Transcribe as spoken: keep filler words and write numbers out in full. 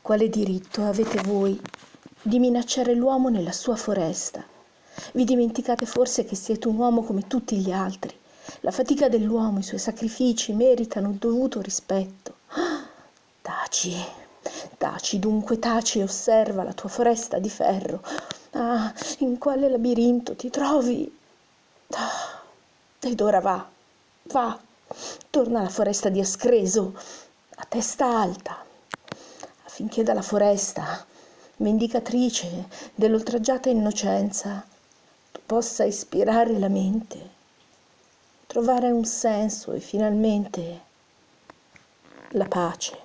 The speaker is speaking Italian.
Quale diritto avete voi di minacciare l'uomo nella sua foresta? Vi dimenticate forse che siete un uomo come tutti gli altri? La fatica dell'uomo, i suoi sacrifici meritano il dovuto rispetto. Taci, taci, dunque taci e osserva la tua foresta di ferro. Ah, in quale labirinto ti trovi? Ah, ed ora va, va, torna alla foresta di Ascreso, a testa alta, affinché dalla foresta, vendicatrice dell'oltraggiata innocenza, tu possa ispirare la mente, trovare un senso e finalmente la pace.